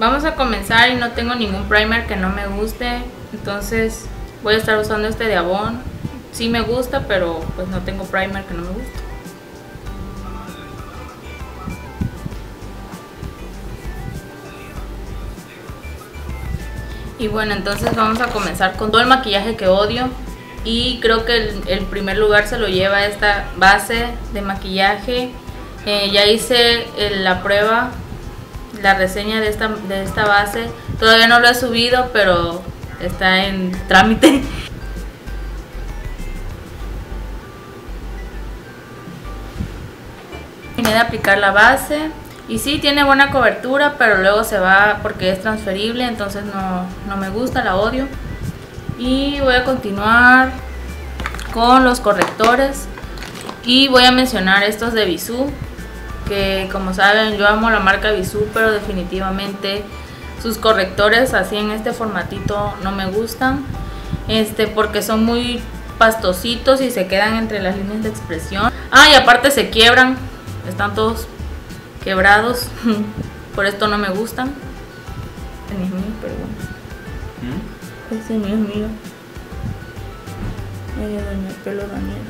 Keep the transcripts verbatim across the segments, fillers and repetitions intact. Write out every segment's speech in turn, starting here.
Vamos a comenzar y no tengo ningún primer que no me guste, entonces voy a estar usando este de Avon. Sí me gusta, pero pues no tengo primer que no me guste. Y bueno, entonces vamos a comenzar con todo el maquillaje que odio. Y creo que el, el primer lugar se lo lleva esta base de maquillaje. Eh, ya hice el, la prueba, la reseña de esta, de esta base. Todavía no lo he subido, pero está en trámite. Terminé de aplicar la base. Y sí, tiene buena cobertura, pero luego se va porque es transferible, entonces no, no me gusta, la odio. Y voy a continuar con los correctores. Y voy a mencionar estos de Bisú, que como saben yo amo la marca Bisú, pero definitivamente sus correctores así en este formatito no me gustan. Este, porque son muy pastositos y se quedan entre las líneas de expresión. Ah, y aparte se quiebran, están todos quebrados, por esto no me gustan. Este no es mío, pero bueno. ¿Mm? Este no es mío. Ay, doña pelo Daniela.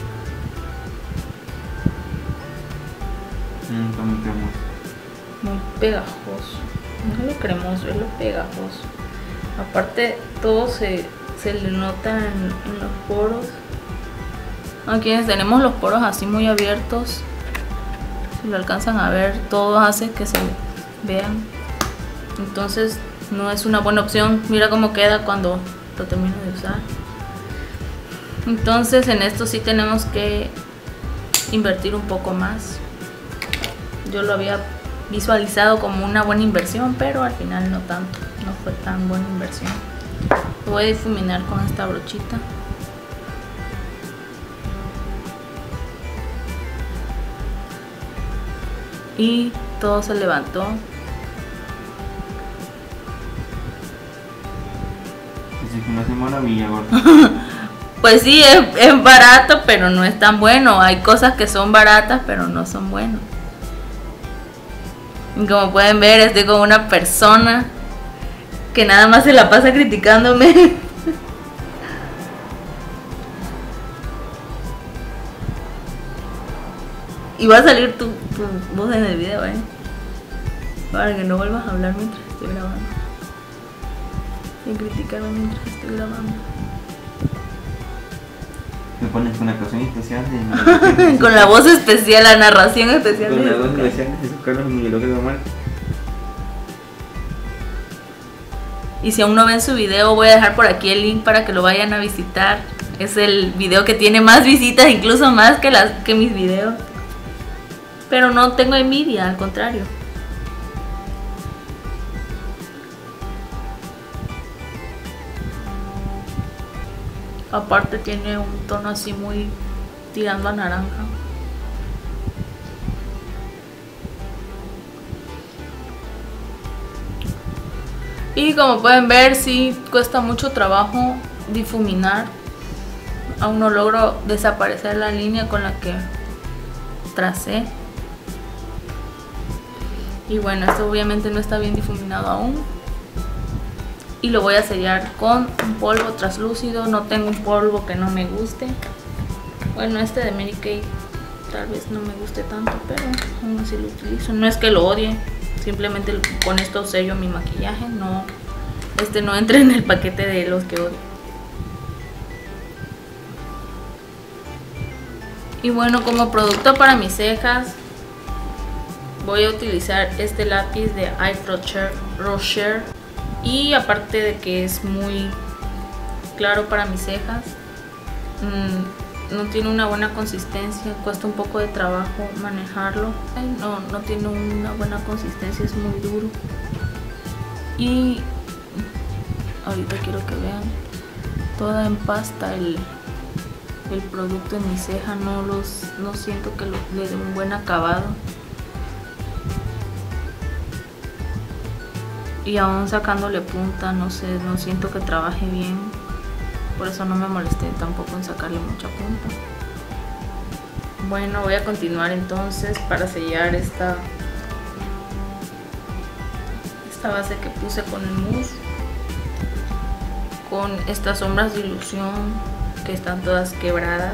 Mm, está muy cremoso. Muy pegajoso. No es lo cremoso, es lo pegajoso. Aparte todo se, se le nota en, en los poros. A quienes tenemos los poros así muy abiertos, si lo alcanzan a ver, todo hace que se vean. Entonces no es una buena opción. Mira cómo queda cuando lo termino de usar. Entonces en esto sí tenemos que invertir un poco más. Yo lo había visualizado como una buena inversión, pero al final no tanto. No fue tan buena inversión. Lo voy a difuminar con esta brochita. Y todo se levantó. Así que no hace maravilla, gordo. Pues sí, es, es barato, pero no es tan bueno. Hay cosas que son baratas, pero no son buenas. Y como pueden ver, estoy con una persona que nada más se la pasa criticándome. Y va a salir tu, tu voz en el video, ¿eh? Para que no vuelvas a hablar mientras estoy grabando. Y criticarme mientras estoy grabando. Me pones una canción especial de... Con la voz especial, la narración especial. Con la voz especial de Jesús Carlos Miguel Omar. Y si aún no ven su video, voy a dejar por aquí el link para que lo vayan a visitar. Es el video que tiene más visitas, incluso más que, las, que mis videos. Pero no tengo envidia, al contrario. Aparte tiene un tono así muy tirando a naranja. Y como pueden ver, sí cuesta mucho trabajo difuminar. Aún no logro desaparecer la línea con la que tracé. Y bueno, esto obviamente no está bien difuminado aún. Y lo voy a sellar con un polvo translúcido. No tengo un polvo que no me guste. Bueno, este de Mary Kay tal vez no me guste tanto, pero aún así lo utilizo. No es que lo odie, simplemente con esto sello mi maquillaje. No, este no entra en el paquete de los que odio. Y bueno, como producto para mis cejas voy a utilizar este lápiz de Yves Rocher. Y aparte de que es muy claro para mis cejas, mmm, no tiene una buena consistencia, cuesta un poco de trabajo manejarlo. No, no tiene una buena consistencia, es muy duro. Y ahorita quiero que vean, toda en pasta el, el producto en mi ceja. No, los, no siento que lo, le dé un buen acabado. Y aún sacándole punta, no sé, no siento que trabaje bien. Por eso no me molesté tampoco en sacarle mucha punta. Bueno, voy a continuar entonces para sellar esta, esta base que puse con el mousse, con estas sombras de ilusión que están todas quebradas.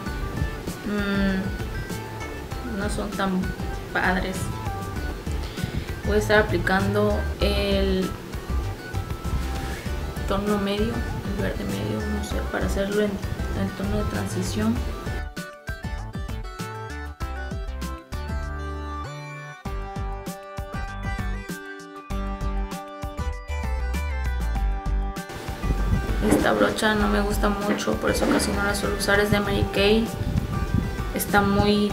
Mm, no son tan padres. Voy a estar aplicando el tono medio, el verde medio, no sé, para hacerlo en el tono de transición. Esta brocha no me gusta mucho, por eso casi no la suelo usar. Es de Mary Kay. Está muy...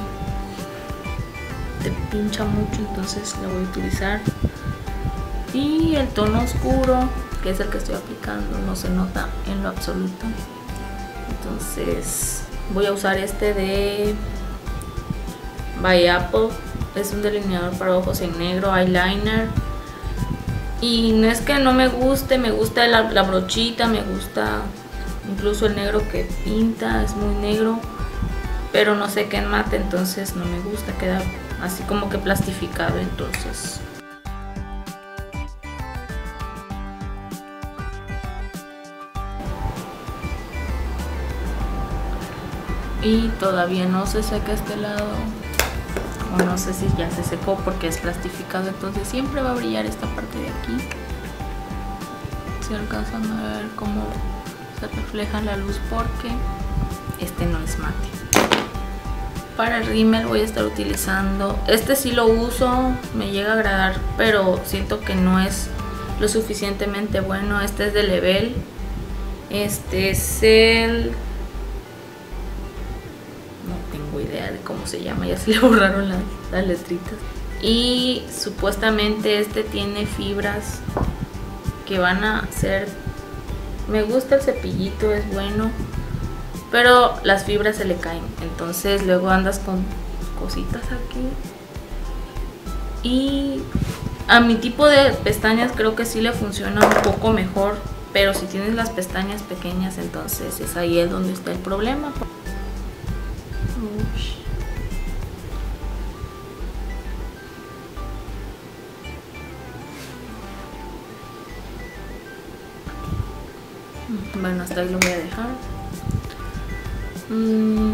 te pincha mucho, entonces la voy a utilizar. Y el tono oscuro, que es el que estoy aplicando, no se nota en lo absoluto. Entonces voy a usar este de By Apple. Es un delineador para ojos en negro, eyeliner. Y no es que no me guste, me gusta la, la brochita, me gusta incluso el negro que pinta, es muy negro, pero no sé qué en mate, entonces no me gusta, queda así como que plastificado. Entonces y todavía no se seca este lado, o no sé si ya se secó porque es plastificado, entonces siempre va a brillar esta parte de aquí. Si alcanzan a ver cómo se refleja la luz, porque este no es mate. Para el rímel voy a estar utilizando, este sí lo uso, me llega a agradar, pero siento que no es lo suficientemente bueno. Este es de Level, este es el... idea de cómo se llama, ya se le borraron las, las letritas. Y supuestamente este tiene fibras que van a ser, me gusta el cepillito, es bueno, pero las fibras se le caen, entonces luego andas con cositas aquí. Y a mi tipo de pestañas creo que sí le funciona un poco mejor, pero si tienes las pestañas pequeñas, entonces es ahí es donde está el problema. Bueno, hasta ahí lo voy a dejar. Mm.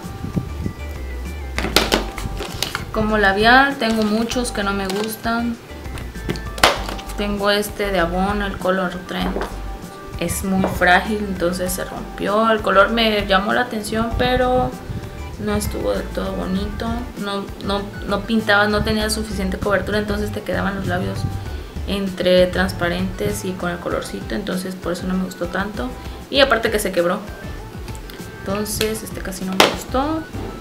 Como labial tengo muchos que no me gustan. Tengo este de Avon, el Color Trend. Es muy frágil, entonces se rompió. El color me llamó la atención, pero no estuvo del todo bonito. No, no, no pintaba, no tenía suficiente cobertura, entonces te quedaban los labios entre transparentes y con el colorcito, entonces por eso no me gustó tanto. Y aparte que se quebró, entonces este casi no me gustó.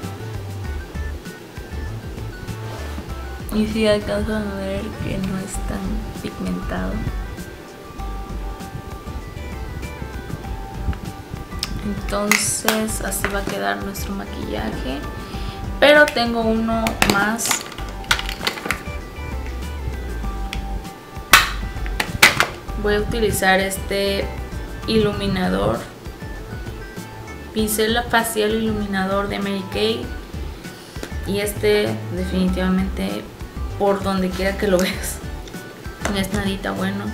Y si alcanzan a ver que no es tan pigmentado. Entonces así va a quedar nuestro maquillaje, pero tengo uno más. Voy a utilizar este iluminador, pincel facial iluminador de Mary Kay, y este definitivamente por donde quiera que lo veas no es nadita bueno.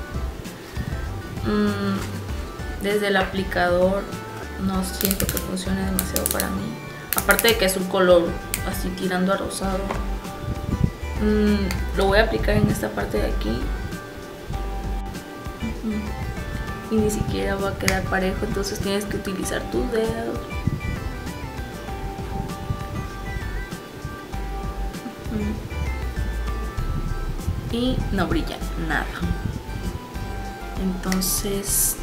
Mm, desde el aplicador no siento que funcione demasiado para mí, aparte de que es un color así tirando a rosado. Mm, lo voy a aplicar en esta parte de aquí. Y ni siquiera va a quedar parejo, entonces tienes que utilizar tus dedos. Y no brilla nada. Entonces,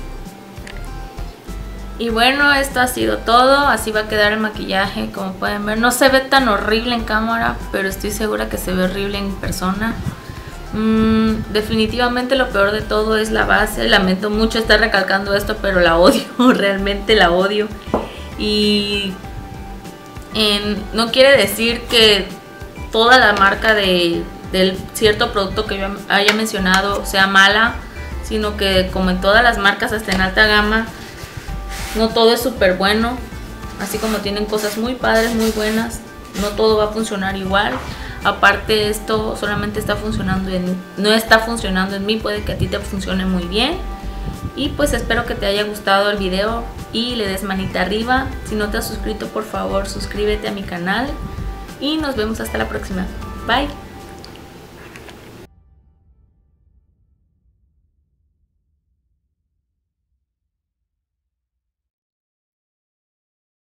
y bueno, esto ha sido todo. Así va a quedar el maquillaje, como pueden ver. No se ve tan horrible en cámara, pero estoy segura que se ve horrible en persona. Mm, definitivamente lo peor de todo es la base. Lamento mucho estar recalcando esto, pero la odio, realmente la odio. Y en, no quiere decir que toda la marca de, del cierto producto que yo haya mencionado sea mala, sino que como en todas las marcas, hasta en alta gama, no todo es súper bueno. Así como tienen cosas muy padres, muy buenas, no todo va a funcionar igual. Aparte, esto solamente está funcionando en, no está funcionando en mí, puede que a ti te funcione muy bien. Y pues espero que te haya gustado el video y le des manita arriba. Si no te has suscrito, por favor suscríbete a mi canal y nos vemos hasta la próxima. Bye.